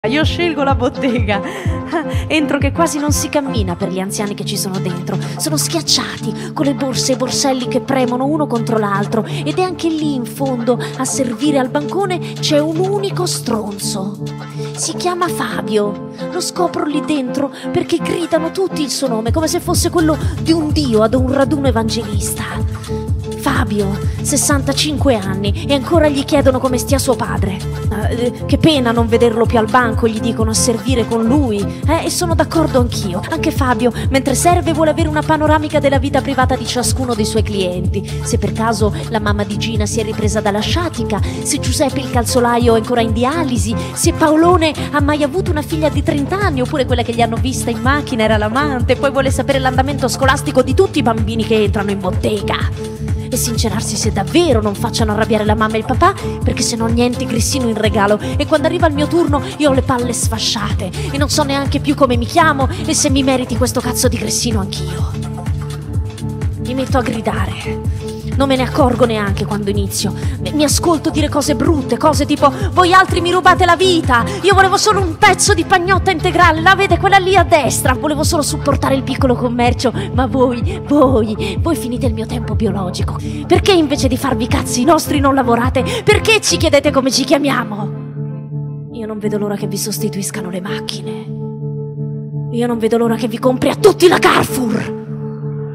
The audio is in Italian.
Io scelgo la bottega. Entro che quasi non si cammina per gli anziani che ci sono dentro. Sono schiacciati, con le borse e i borselli che premono uno contro l'altro. Ed è anche lì in fondo, a servire al bancone, c'è un unico stronzo. Si chiama Fabio. Lo scopro lì dentro perché gridano tutti il suo nome, come se fosse quello di un dio ad un raduno evangelista. Fabio, 65 anni, e ancora gli chiedono come stia suo padre. Che pena non vederlo più al banco, gli dicono, a servire con lui. E sono d'accordo anch'io. Anche Fabio, mentre serve, vuole avere una panoramica della vita privata di ciascuno dei suoi clienti. Se per caso la mamma di Gina si è ripresa dalla sciatica, se Giuseppe il calzolaio è ancora in dialisi, se Paolone ha mai avuto una figlia di 30 anni, oppure quella che gli hanno vista in macchina era l'amante. Poi vuole sapere l'andamento scolastico di tutti i bambini che entrano in bottega. E sincerarsi se davvero non facciano arrabbiare la mamma e il papà, perché se no niente grissino in regalo. E quando arriva il mio turno io ho le palle sfasciate e non so neanche più come mi chiamo e se mi meriti questo cazzo di grissino anch'io. Mi metto a gridare. Non me ne accorgo neanche quando inizio. Mi ascolto dire cose brutte, cose tipo: voi altri mi rubate la vita, io volevo solo un pezzo di pagnotta integrale, la vede quella lì a destra, volevo solo supportare il piccolo commercio, ma voi finite il mio tempo biologico. Perché invece di farvi cazzi nostri non lavorate? Perché ci chiedete come ci chiamiamo? Io non vedo l'ora che vi sostituiscano le macchine. Io non vedo l'ora che vi compri a tutti la Carrefour.